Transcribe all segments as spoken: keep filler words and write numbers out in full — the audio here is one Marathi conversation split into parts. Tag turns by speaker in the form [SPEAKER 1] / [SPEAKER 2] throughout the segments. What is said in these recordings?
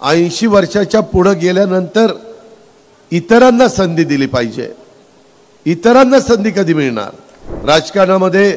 [SPEAKER 1] ऐंशी वर्षाच्या पुढे गेल्यानंतर इतरांना संधी दिली पाहिजे। इतरांना संधी कधी मिळणार? राजकारणामध्ये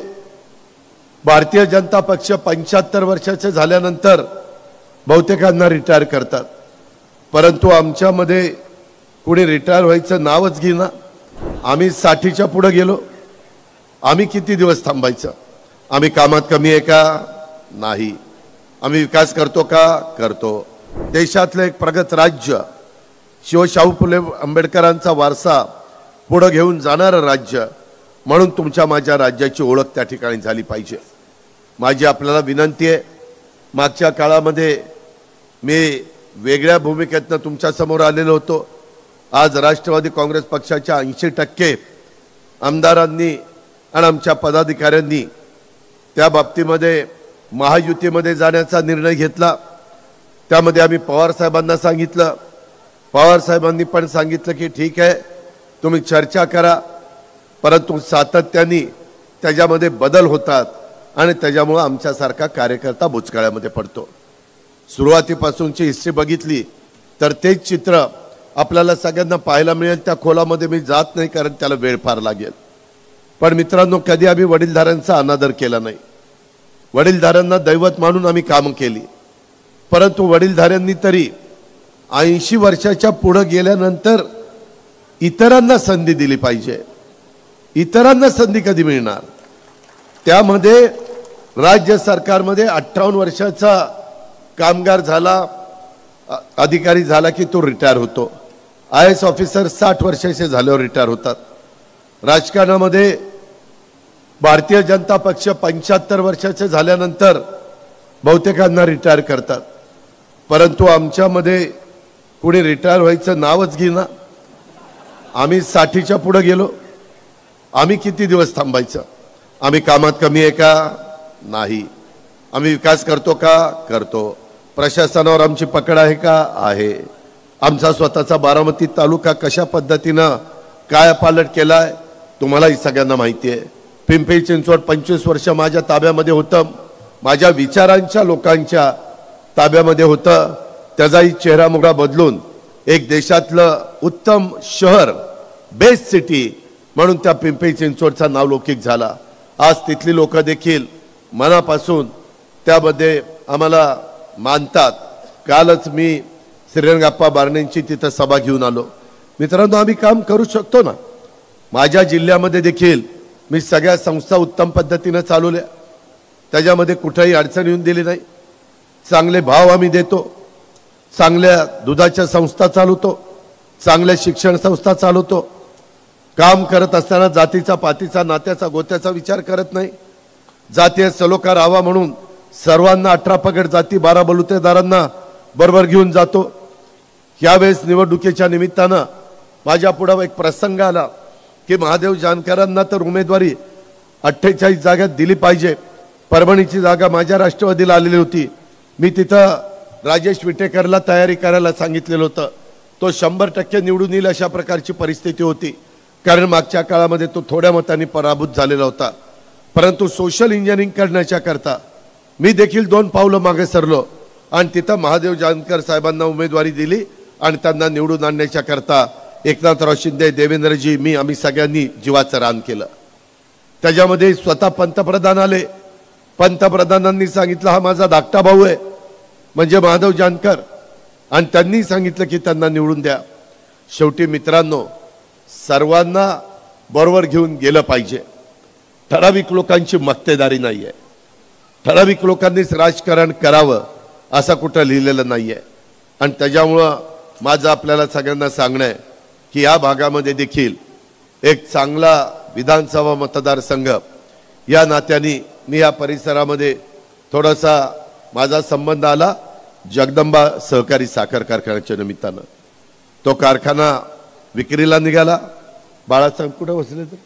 [SPEAKER 1] भारतीय जनता पक्ष पंच्याहत्तर वर्षाचे झाल्यानंतर बहुतेकांना रिटायर करतात, परंतु आमच्यामध्ये कुणी रिटायर व्हायचं नावच घेना। आम्ही साठीच्या पुढे गेलो। आम्ही किती दिवस थांबायचं? आम्ही कामात कमी आहे का? नाही। आम्ही विकास करतो का? करतो। देशातलं एक प्रगत राज्य, शिवशाहू फुले आंबेडकरांचा वारसा पुढे घेऊन जाणारं राज्य म्हणून तुमच्या माझ्या राज्याची ओळख त्या ठिकाणी झाली पाहिजे। माझी आपल्याला विनंती आहे, मागच्या काळामध्ये मी वेगळ्या भूमिकेतनं तुमच्या समोर आलेलो होतो। आज राष्ट्रवादी काँग्रेस पक्षाच्या ऐंशी टक्के आमदारांनी आणि आमच्या पदाधिकाऱ्यांनी त्या बाबतीमध्ये महायुतीमध्ये जाण्याचा निर्णय घेतला। त्यामध्ये आम्ही पवार साहेबांना सांगितलं, पवार साहेबांनी पण सांगितलं की ठीक आहे तुम्ही चर्चा करा, परंतु सातत्याने त्याच्यामध्ये बदल होतात आणि त्याच्यामुळे आमच्यासारखा कार्यकर्ता बुचकाळ्यामध्ये पडतो। सुरुवातीपासूनची हिस्ट्री बघितली तर तेच चित्र आपल्याला सगळ्यांना पाहायला मिळेल। त्या खोलामध्ये मी जात नाही कारण त्याला वेळ फार लागेल। पण मित्रांनो, कधी आम्ही वडीलधाऱ्यांचा अनादर केला नाही। वडीलधाऱ्यांना दैवत मानून आम्ही काम केली, परंतु वडीलधाऱ्यांनी तरी ऐंशी वर्षाच्या पुढे गेल्यानंतर इतरांना संधी दिली पाहिजे। इतरांना संधी कधी मिळणार? त्यामध्ये राज्य सरकारमध्ये अठ्ठावन्न वर्षाचा कामगार झाला, अधिकारी झाला की तो रिटायर होतो। आय एस ऑफिसर साठ वर्षाचे झाल्यावर रिटायर होतात। राजकारणामध्ये भारतीय जनता पक्ष पंच्याहत्तर वर्षाचे झाल्यानंतर बहुतेकांना रिटायर करतात, परंतु आमच्यामध्ये कुणी रिटायर व्हायचं नावच घेना। आम्ही साठीच्या पुढे गेलो। आम्ही किती दिवस थांबायचं? आम्ही कामात कमी आहे का? नाही। आम्ही विकास करतो का? करतो। प्रशासनावर आमची पकड आहे का? आहे। आमचा स्वतःचा बारामती तालुका कशा पद्धतीनं काय पालट केलाय तुम्हालाही सगळ्यांना माहिती आहे। पिंपरी चिंचवड पंचवीस वर्ष माझ्या ताब्यामध्ये होतं, माझ्या विचारांच्या लोकांच्या ताब्यामध्ये होतं। त्याचाही चेहरा मोहरा बदलून एक देशातलं उत्तम शहर, बेस्ट सिटी म्हणून त्या पिंपरी चिंचवडचा नावलौकिक झाला। आज तिथली लोक देखील मनापासून त्यामध्ये आम्हाला मानतात। कालच मी श्रीरंगप्पा बारणेंची तिथं सभा घेऊन आलो। मित्रांनो, आम्ही काम करू शकतो ना। माझ्या जिल्ह्यामध्ये देखील मी सगळ्या संस्था उत्तम पद्धतीने चालवल्या, त्याच्यामध्ये कुठेही अडचण येऊन दिली नाही। चांगले भाव आम्ही देतो, चांगल्या दुधाच्या संस्था चालवतो, चांगल्या शिक्षण संस्था चालवतो। काम करत असताना जातीचा पातीचा नात्याचा गोत्याचा विचार करत नाही। जातीय सलोखा राहावा म्हणून सर्वांना अठरा पगड जाती बारा बलुतेदारांना बरोबर घेऊन जातो। यावेळेस निवडणुकीच्या निमित्तानं माझ्या पुढे एक प्रसंग आला की महादेव जानकरांना तर उमेदवारी अठ्ठेचाळीस जागा दिली पाहिजे। परभणीची जागा माझ्या राष्ट्रवादीला आलेली होती। मी तिथं राजेश विटेकरला तयारी करायला सांगितलेलं होतं। तो शंभर टक्के निवडून येईल अशा प्रकारची परिस्थिती होती, कारण मागच्या काळामध्ये तो थोड्या मतांनी पराभूत झालेला होता। परंतु सोशल इंजिनिअरिंग करण्याच्या करता मी देखील दोन पावलं मागे सरलो आणि तिथं महादेव जानकर साहेबांना उमेदवारी दिली आणि त्यांना निवडून आणण्याच्या करता एकनाथराव शिंदे, देवेंद्रजी, मी आम्ही सगळ्यांनी जीवाचं रान केलं। त्याच्यामध्ये स्वतः पंतप्रधान आले। पंतप्रधानांनी सांगितलं हा माझा धाकटा भाऊ आहे म्हणजे महादेव जानकर, आणि त्यांनी सांगितलं की त्यांना निवडून द्या। शेवटी मित्रांनो, सर्वांना बरोबर घेऊन गेलं पाहिजे। ठराविक लोकांची मक्तेदारी नाही आहे, ठराविक लोकांनीच राजकारण करावं असं कुठं लिहिलेलं नाही आहे। आणि त्याच्यामुळं माझं आपल्याला सगळ्यांना सांगणं आहे की या भागामध्ये देखील एक चांगला विधानसभा मतदारसंघ या नात्याने मी या परिसरामध्ये थोडासा माझा संबंध आला जगदंबा सहकारी साखर कारखान्याच्या निमित्तानं। तो कारखाना विक्रीला निघाला। बाळासाहेब कुठे बसले? तर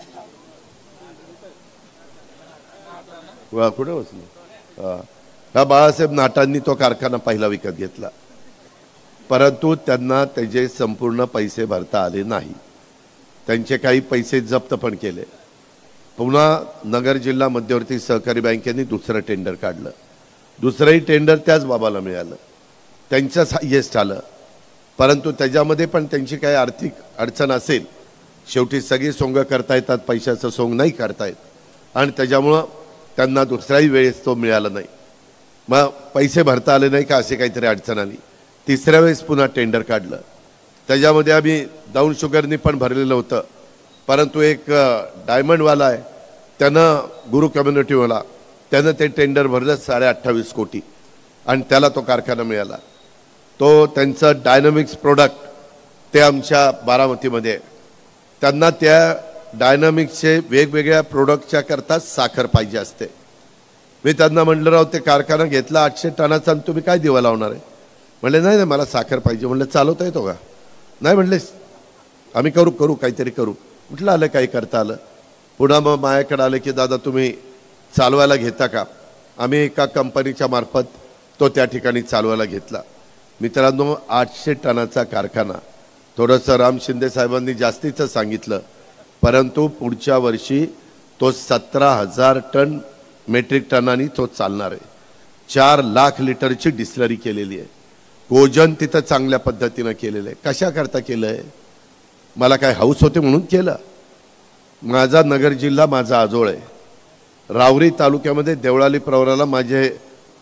[SPEAKER 1] वा कुठे बसले? हा, बाळासाहेब नाटांनी तो कारखाना पहिला विकत घेतला, परंतु त्यांना त्याचे संपूर्ण पैसे भरता आले नाही। त्यांचे काही पैसे जप्त पण केले। पुन्हा नगर जिल्हा मध्यवर्ती सहकारी बँकेने दुसरं टेंडर काढलं। दुसरंही टेंडर त्याच बाबाला मिळालं। त्यांचंच हायेस्ट आलं, परंतु त्याच्यामध्ये पण त्यांची काही आर्थिक अडचण असेल, शेवटी सगळी सोंग करता येतात, पैशाचं सोंग नाही करता येत आणि त्याच्यामुळं त्यांना दुसऱ्याही वेळेस तो मिळाला नाही. मग पैसे भरता आले नाही का असे काहीतरी अडचण आली. तिसऱ्या वेळेस पुन्हा टेंडर काढलं, त्याच्यामध्ये आम्ही दाऊन शुगरनी पण भरलेलं होतं, परंतु एक डायमंडवाला आहे त्यानं गुरु कम्युनिटीवाला त्यानं ते टेंडर भरलं साडे अठ्ठावीस कोटी आणि त्याला तो कारखाना मिळाला. तो त्यांचं डायनॅमिक्स प्रोडक्ट ते आमच्या बारामतीमध्ये, त्यांना त्या डायनॅमिक्सचे वेगवेगळ्या प्रोडक्टच्या करता साखर पाहिजे असते. मी त्यांना म्हटलं राव ते कारखाना घेतला आठशे टनाचा आणि तुम्ही काय दिवा लावणार आहे? म्हणले नाही नाही मला साखर पाहिजे. म्हणलं चालवता येतो का? नाही म्हणले आम्ही करू करू काहीतरी करू. म्हटलं आलं काही करता आलं. पुन्हा मग माझ्याकडे आलं की दादा तुम्ही चालवायला घेता का? आम्ही एका कंपनीच्या मार्फत तो त्या ठिकाणी चालवायला घेतला. मित्रांनो आठशे टनाचा कारखाना, थोडंसं राम शिंदे साहेबांनी जास्तीचं सांगितलं, परंतु पुढच्या वर्षी तो सतरा हजार टन मेट्रिक टनांनी तो चालणार आहे. चार लाख लिटरची डिस्लरी केलेली आहे. कोजन तिथं चांगल्या पद्धतीनं केलेलं आहे. कशा करता केलं आहे? मला काय हौस होते म्हणून केलं. माझा नगर जिल्हा माझा आजोळ आहे. रावरी तालुक्यामध्ये देवळाली प्रवराला माझे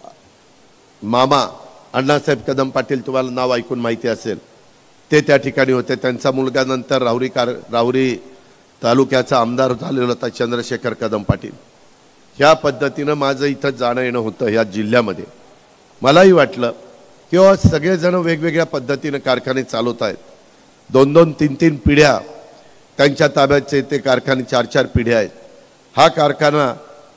[SPEAKER 1] मामा अण्णासाहेब कदम पाटील, तुम्हाला नाव ऐकून माहिती असेल, ते त्या ठिकाणी होते. त्यांचा मुलगा नंतर रावरी कार रावरी तालुक्याचा आमदार झालेला होता चंद्रशेखर कदम पाटील. ह्या पद्धतीनं माझं इथं जाणं येणं होतं ह्या जिल्ह्यामध्ये. मलाही वाटलं की सगळेजण वेगवेगळ्या पद्धतीनं कारखाने चालवत आहेत. दोन दोन तीन तीन पिढ्या त्यांच्या ताब्याचे ते कारखाने, चार चार पिढ्या आहेत. हा कारखाना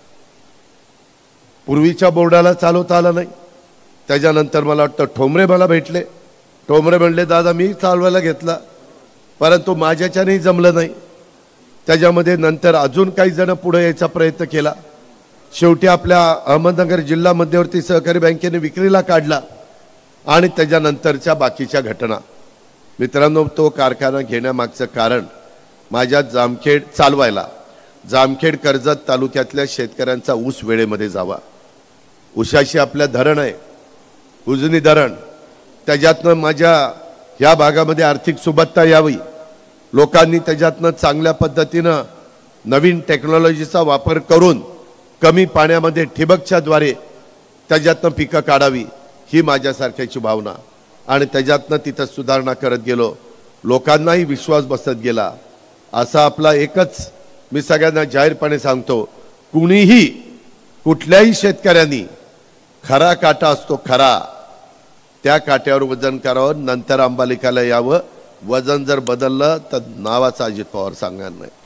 [SPEAKER 1] पूर्वीच्या बोर्डाला चालवता आला नाही. त्याच्यानंतर मला वाटतं ठोंबरे मला भेटले. ठोंबरे म्हणले दादा मी चालवायला घेतला, परंतु माझ्याच्यानेही जमलं नाही. त्याच्यामध्ये नंतर अजून काही जण पुढे यायचा प्रयत्न केला. शेवटी आपल्या अहमदनगर जिल्हा मध्यवर्ती सहकारी बँकेने विक्रीला काढला आणि त्याच्यानंतरच्या बाकीच्या घटना. मित्रांनो तो कारखाना घेण्यामागचं कारण माझ्या जामखेड चालवायला जामखेड कर्जत तालुक्यातल्या शेतकऱ्यांचा ऊस वेळेमध्ये जावा. ऊसाशी आपल्या धरण आहे, उजनी धरण, त्याच्यातनं माझ्या ह्या भागामध्ये आर्थिक सुबत्ता यावी, लोकांनी त्याच्यातनं चांगल्या पद्धतीनं नवीन टेक्नॉलॉजीचा वापर करून कमी पाण्यामध्ये ठिबकच्या द्वारे त्याच्यातनं पिकं काढावी, ही माझ्यासारख्याची भावना. आणि त्याच्यातनं तिथं सुधारणा करत गेलो, लोकांनाही विश्वास बसत गेला. असा आपला एकच मी सगळ्यांना जाहीरपणे सांगतो, कुणीही कुठल्याही शेतकऱ्यांनी खरा काटा असतो खरा, त्या काट्यावर वजन करावं, नंतर अंबालिकाला यावं. वजन जर बदललं तर नावाचा अजित पवार सांगणार नाही.